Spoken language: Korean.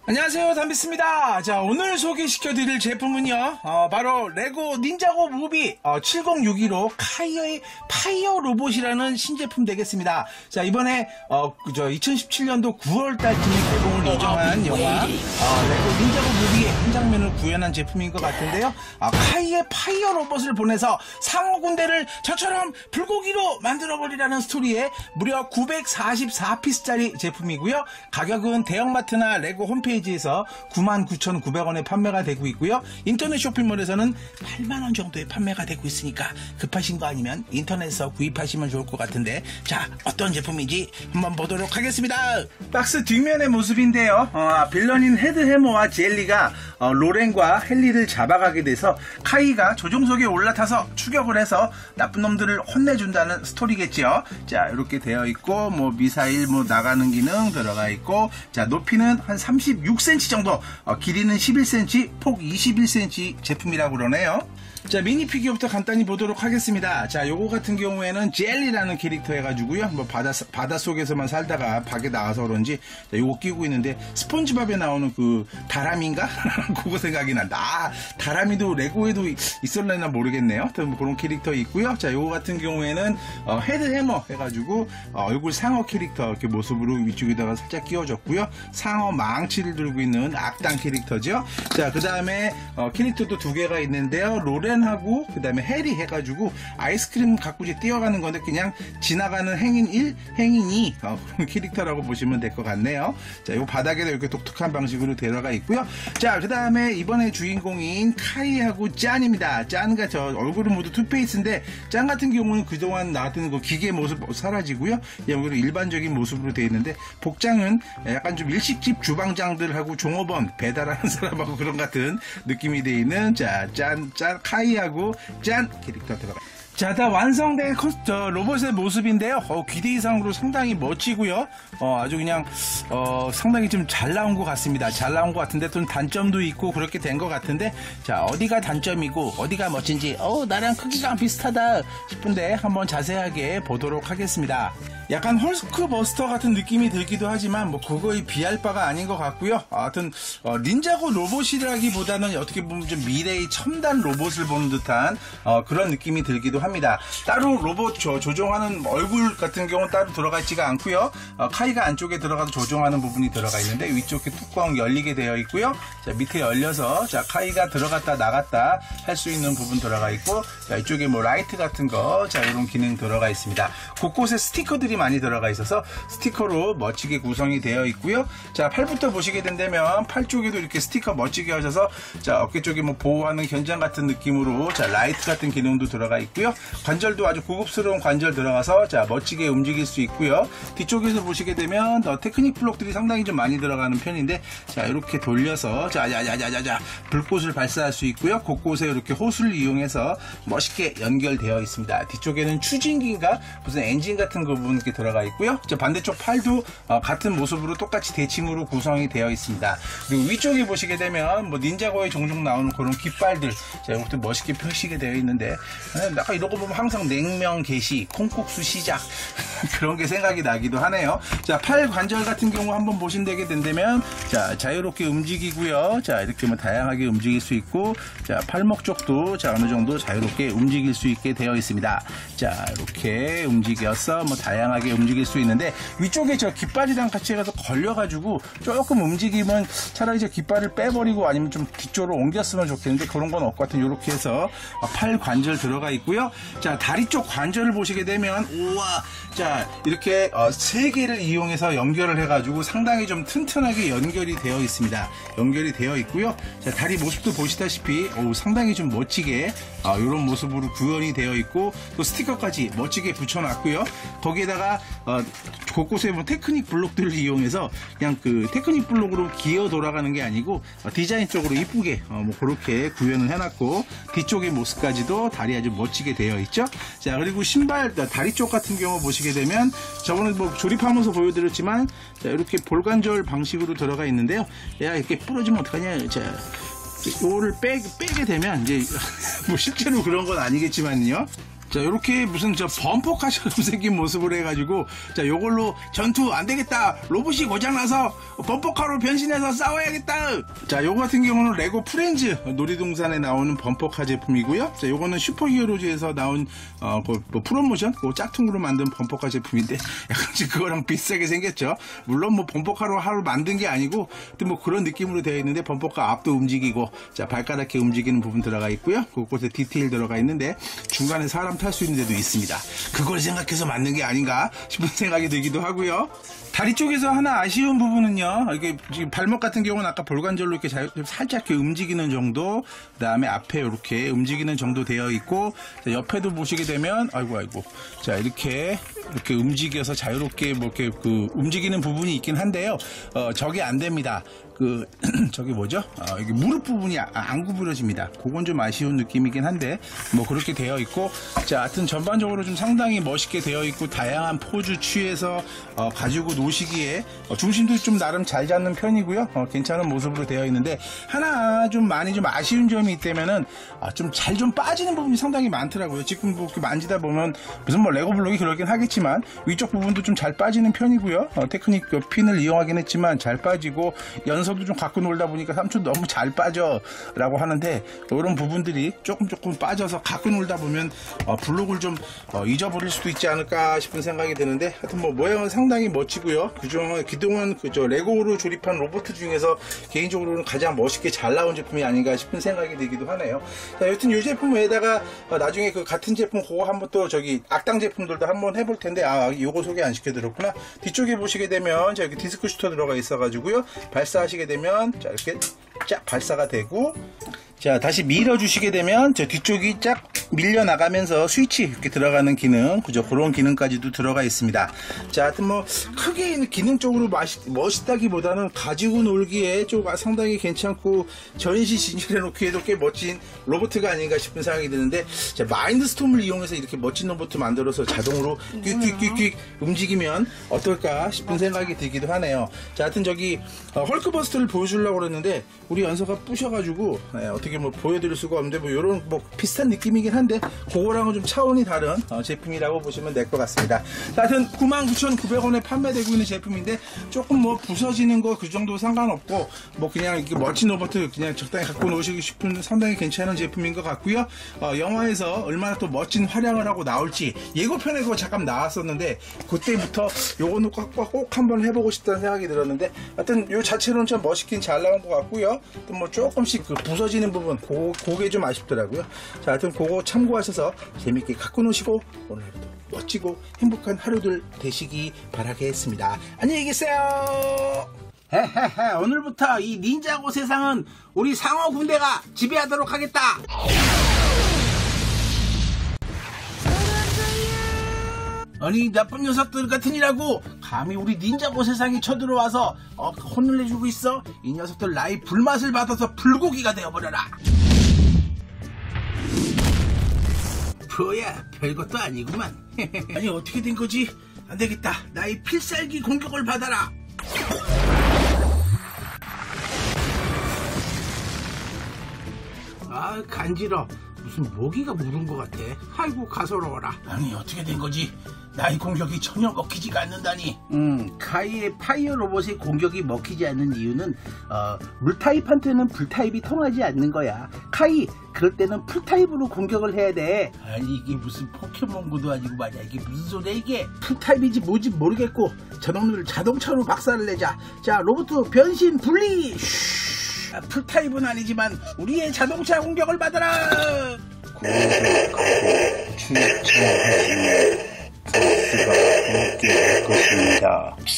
안녕하세요, 담비스입니다. 자, 오늘 소개시켜드릴 제품은요, 바로 레고 닌자고 무비 7062로 카이어의 파이어 로봇이라는 신제품 되겠습니다. 자, 이번에 2017년도 9월달쯤에 개봉을 예정한 영화 레고 닌자고 무비의 한 장면을 구현한 제품인 것 같은데요. 카이의 파이어 로봇을 보내서 상어 군대를 저처럼 불고기로 만들어버리라는 스토리에 무려 944피스짜리 제품이고요. 가격은 대형마트나 레고 홈페이지에서 99,900원에 판매가 되고 있고요. 인터넷 쇼핑몰에서는 8만원 정도에 판매가 되고 있으니까 급하신 거 아니면 인터넷에서 구입하시면 좋을 것 같은데, 자, 어떤 제품인지 한번 보도록 하겠습니다. 박스 뒷면의 모습인데요. 빌런인 헤드해머와 젤리가 로렌과 헨리를 잡아가게 돼서 카이가 조종석에 올라타서 추격을 해서 나쁜 놈들을 혼내준다는 스토리겠죠. 자, 이렇게 되어 있고, 미사일 나가는 기능 들어가 있고, 자, 높이는 한 36cm 정도, 길이는 11cm, 폭 21cm 제품이라고 그러네요. 자, 미니 피규어부터 간단히 보도록 하겠습니다. 자, 요거 같은 경우에는 젤리라는 캐릭터 해가지고요. 바닷속에서만 살다가 밖에 나와서 그런지, 자, 요거 끼고 있는데, 스폰지밥에 나오는 그 다람인가? 그거 생각이 난다. 다람이도 레고에도 있었려나 모르겠네요. 하여튼 그런 캐릭터 있고요. 자, 요거 같은 경우에는 헤드해머 해가지고 얼굴 상어 캐릭터 이렇게 모습으로 위쪽에다가 살짝 끼워줬고요. 상어 망치를 들고 있는 악당 캐릭터죠. 자, 그 다음에 캐릭터도 두 개가 있는데요. 로렌하고 그 다음에 해리 해가지고 아이스크림 갖고 이제 뛰어가는 건데, 그냥 지나가는 행인 1, 행인 2 그런 캐릭터라고 보시면 될 것 같네요. 자, 요 바닥에다 이렇게 독특한 방식으로 들어가 있고요. 자, 그 다음에 이번에 주인공인 카이하고 짠입니다. 짠과 저 얼굴은 모두 투페이스인데, 짠 같은 경우는 그동안 나왔던 그 기계 모습 사라지고요. 여기로 일반적인 모습으로 되어 있는데, 복장은 약간 좀 일식집 주방장들하고 종업원 배달하는 사람하고 그런 같은 느낌이 되어 있는, 자, 짠 카이하고 짠 캐릭터 들어가. 자, 다 완성된 로봇의 모습인데요. 기대 이상으로 상당히 멋지고요. 아주 그냥 상당히 좀 잘 나온 것 같습니다. 잘 나온 것 같은데 또 단점도 있고 그렇게 된 것 같은데, 자, 어디가 단점이고 어디가 멋진지 나랑 크기가 비슷하다 싶은데 한번 자세하게 보도록 하겠습니다. 약간 헐크버스터 같은 느낌이 들기도 하지만 그거에 비할 바가 아닌 것 같고요. 하여튼 닌자고 로봇이라기보다는 어떻게 보면 좀 미래의 첨단 로봇을 보는 듯한 그런 느낌이 들기도 합니다. 따로 로봇 조종하는 얼굴 같은 경우는 따로 들어가 있지가 않고요. 카이가 안쪽에 들어가서 조종하는 부분이 들어가 있는데, 위쪽에 뚜껑 열리게 되어 있고요. 자, 밑에 열려서, 자, 카이가 들어갔다 나갔다 할 수 있는 부분 들어가 있고, 자, 이쪽에 라이트 같은 거, 자, 이런 기능 들어가 있습니다. 곳곳에 스티커들이 많이 들어가 있어서 스티커로 멋지게 구성이 되어 있고요. 자, 팔부터 보시게 된다면 팔 쪽에도 이렇게 스티커 멋지게 하셔서, 자, 어깨 쪽에 보호하는 견장 같은 느낌으로, 자, 라이트 같은 기능도 들어가 있고요. 관절도 아주 고급스러운 관절 들어가서, 자, 멋지게 움직일 수 있고요. 뒤쪽에서 보시게 되면 테크닉 블록들이 상당히 좀 많이 들어가는 편인데, 자, 이렇게 돌려서, 자, 불꽃을 발사할 수 있고요. 곳곳에 이렇게 호수를 이용해서 멋있게 연결되어 있습니다. 뒤쪽에는 추진기가 무슨 엔진 같은 부분 이렇게 들어가 있고요. 자, 반대쪽 팔도 같은 모습으로 똑같이 대칭으로 구성이 되어 있습니다. 그리고 위쪽에 보시게 되면 닌자고에 종종 나오는 그런 깃발들, 자, 이것도 멋있게 표시가 되어 있는데, 아까 이런 거 보면 항상 냉면 개시, 콩국수 시작 그런 게 생각이 나기도 하네요. 자, 팔 관절 같은 경우 한번 보신다게 된다면, 자, 자유롭게 움직이고요. 자, 이렇게 다양하게 움직일 수 있고, 자, 팔목 쪽도, 자, 어느 정도 자유롭게 움직일 수 있게 되어 있습니다. 자, 이렇게 움직여서 다양하게 움직일 수 있는데, 위쪽에 저 깃발이랑 같이 해서 걸려가지고 조금 움직이면 차라리 저 깃발을 빼버리고 아니면 좀 뒤쪽으로 옮겼으면 좋겠는데, 그런 건 없고, 같은 이렇게 해서 팔 관절 들어가 있고요. 자, 다리 쪽 관절을 보시게 되면, 우와, 자, 이렇게 3개를 이용해서 연결을 해가지고 상당히 좀 튼튼하게 연결이 되어 있습니다. 연결이 되어 있고요. 자, 다리 모습도 보시다시피 상당히 좀 멋지게 이런 모습으로 구현이 되어 있고, 또 스티커까지 멋지게 붙여놨고요. 거기에다가 곳곳에 테크닉 블록들을 이용해서 그냥 그 테크닉 블록으로 기어 돌아가는 게 아니고 디자인적으로 이쁘게 그렇게 구현을 해놨고, 뒤쪽의 모습까지도 다리 아주 멋지게 되어 있죠. 자, 그리고 신발 다리 쪽 같은 경우 보시게 되면, 저번에 조립하면서 보여드렸지만, 자, 이렇게 볼관절 방식으로 들어가 있는데요. 야, 이렇게 부러지면 어떡하냐. 자, 요거를 빼게 되면 이제 실제로 그런 건 아니겠지만요. 자, 요렇게 무슨 저 범퍼카처럼 생긴 모습으로 해가지고, 자, 요걸로 전투 안 되겠다. 로봇이 고장나서 범퍼카로 변신해서 싸워야겠다. 자, 요거 같은 경우는 레고 프렌즈 놀이동산에 나오는 범퍼카 제품이고요. 자, 요거는 슈퍼히어로즈에서 나온, 뭐 프로모션? 그 짝퉁으로 만든 범퍼카 제품인데, 약간 그거랑 비슷하게 생겼죠. 물론 뭐 범퍼카로 하루 만든 게 아니고, 뭐 그런 느낌으로 되어 있는데, 범퍼카 앞도 움직이고, 자, 발가락에 움직이는 부분 들어가 있고요. 그곳에 디테일 들어가 있는데, 중간에 사람 탈 수 있는 데도 있습니다. 그걸 생각해서 만든 게 아닌가 싶은 생각이 들기도 하고요. 다리 쪽에서 하나 아쉬운 부분은요, 이게 지금 발목 같은 경우는 아까 볼관절로 이렇게 살짝 이렇게 움직이는 정도, 그 다음에 앞에 이렇게 움직이는 정도 되어 있고, 자, 옆에도 보시게 되면, 아이고, 자, 이렇게 움직여서 자유롭게 뭐 이렇게 그 움직이는 부분이 있긴 한데요, 저게 안 됩니다. 저기 뭐죠? 이게 무릎 부분이 안 구부러집니다. 그건 좀 아쉬운 느낌이긴 한데, 뭐 그렇게 되어 있고, 자, 하여튼 전반적으로 좀 상당히 멋있게 되어 있고, 다양한 포즈 취해서, 가지고 노시기에, 중심도 좀 나름 잘 잡는 편이고요. 괜찮은 모습으로 되어 있는데, 하나 좀 많이 좀 아쉬운 점이 있다면은, 좀 잘 좀 빠지는 부분이 상당히 많더라고요. 지금 뭐 이렇게 만지다 보면, 무슨 뭐 레고 블록이 그러긴 하겠지만, 위쪽 부분도 좀 잘 빠지는 편이고요. 테크닉 핀을 이용하긴 했지만, 잘 빠지고, 연서도 좀 갖고 놀다 보니까 삼촌 너무 잘 빠져 라고 하는데, 이런 부분들이 조금 빠져서 갖고 놀다 보면 블록을 좀 잊어버릴 수도 있지 않을까 싶은 생각이 드는데, 하여튼 뭐 모양은 상당히 멋지고요. 그동안 레고로 조립한 로봇 중에서 개인적으로는 가장 멋있게 잘 나온 제품이 아닌가 싶은 생각이 들기도 하네요. 자, 여튼 이 제품에다가 나중에 그 같은 제품 그거 한번 또 저기 악당 제품들도 한번 해볼 텐데, 요거 소개 안 시켜드렸구나. 뒤쪽에 보시게 되면 저기 디스크 슈터 들어가 있어가지고요, 발사하시게 되면 자, 이렇게 쫙 발사가 되고, 자, 다시 밀어주시게 되면 저 뒤쪽이 쫙 밀려나가면서 스위치 이렇게 들어가는 기능, 그죠? 그런 기능까지도 들어가 있습니다. 자, 하여튼 뭐 크게 기능적으로 멋있다기보다는 가지고 놀기에 좀 상당히 괜찮고, 전시 진열해 놓기에도 꽤 멋진 로봇가 아닌가 싶은 생각이 드는데, 자, 마인드스톰을 이용해서 이렇게 멋진 로봇 만들어서 자동으로 퀵 움직이면 어떨까 싶은 생각이 들기도 하네요. 자, 하여튼 저기 헐크버스터를 보여주려고 그랬는데 우리 연서가 부셔가지고 어떻게 뭐 보여드릴 수가 없는데, 뭐 요런 뭐 비슷한 느낌이긴 한데 그거랑은 좀 차원이 다른 제품이라고 보시면 될 것 같습니다. 하여튼 99,900원에 판매되고 있는 제품인데, 조금 뭐 부서지는 거 그 정도 상관없고, 뭐 그냥 이렇게 멋진 로봇 그냥 적당히 갖고 노시고 싶은 상당히 괜찮은 제품인 것 같고요. 영화에서 얼마나 또 멋진 활약을 하고 나올지 예고편에 그거 잠깐 나왔었는데, 그때부터 요거는 꼭 한번 해보고 싶다는 생각이 들었는데, 하여튼 요 자체로는 좀 멋있긴 잘 나온 것 같고요. 또 뭐 조금씩 그 부서지는 부분 그게 좀 아쉽더라고요. 자, 하여튼 그거 참고하셔서 재밌게 갖고 노시고 오늘 하루도 멋지고 행복한 하루들 되시기 바라겠습니다. 안녕히 계세요. 헤헤헤, 오늘부터 이 닌자고 세상은 우리 상어 군대가 지배하도록 하겠다. 아니, 나쁜 녀석들 같으니라고 감히 우리 닌자고 세상에 쳐들어와서 혼을 내주고 있어? 이 녀석들 나의 불맛을 받아서 불고기가 되어버려라. 뭐야, 별것도 아니구만. 아니, 어떻게 된 거지? 안 되겠다. 나의 필살기 공격을 받아라. 간지러. 무슨 모기가 물은 것 같아. 아이고, 가소로워라. 아니, 어떻게 된 거지? 나의 공격이 전혀 먹히지가 않는다니. 카이의 파이어 로봇의 공격이 먹히지 않는 이유는 물타입한테는 불타입이 통하지 않는 거야. 카이, 그럴 때는 풀타입으로 공격을 해야 돼. 아니, 이게 무슨 포켓몬고도 아니고 말이야. 이게 무슨 소리야 이게. 풀타입인지 뭐지 모르겠고, 저놈을 자동차로 박살을 내자. 자, 로봇 변신 분리. 풀타입은 아니지만 우리의 자동차 공격을 받아라. 구독하고 추천하시면 버스가 함께 할 것입니다.